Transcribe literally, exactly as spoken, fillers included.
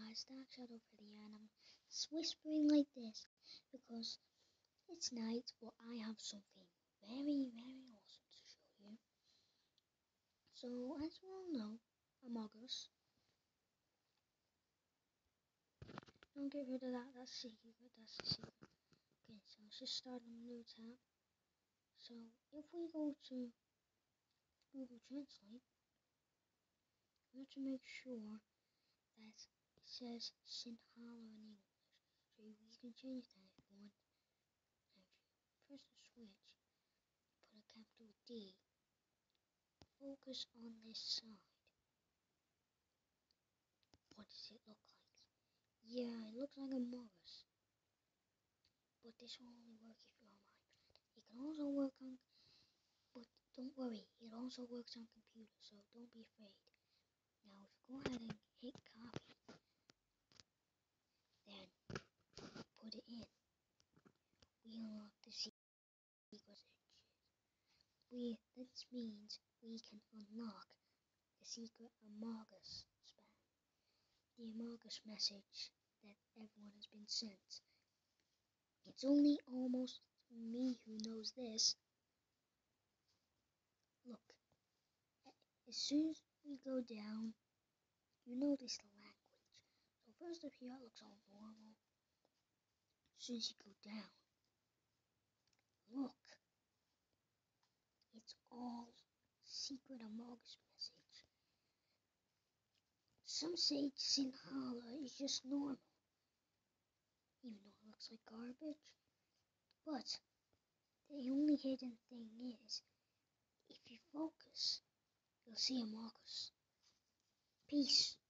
guys, Dark Shadow for the and I'm whispering like this because it's night, but I have something very, very awesome to show you. So, as you all know, AmoguS. Don't get rid of that, that's secret, that's the secret. Okay, so let's just start a new tab. So, if we go to Google Translate, we have to make sure that it says Sinhala in English. So you can change that if you want. Now if you press the switch, put a capital D, focus on this side. What does it look like? Yeah, it looks like AmoguS. But this will only work if you're on iPad. It can also work on, but don't worry, it also works on computer, so don't be afraid. Now if you go ahead and hit copy, then put it in. We unlock the secret message. We, this means we can unlock the secret AmoguS spam. The AmoguS message that everyone has been sent. It's only almost me who knows this. Look, as soon as we go down, you notice the language. So first up here it looks all normal. As soon as you go down, look, it's all secret AmoguS message. Some say Sinhala is just normal, even though it looks like garbage. But the only hidden thing is, if you focus, you'll see AmoguS. Peace.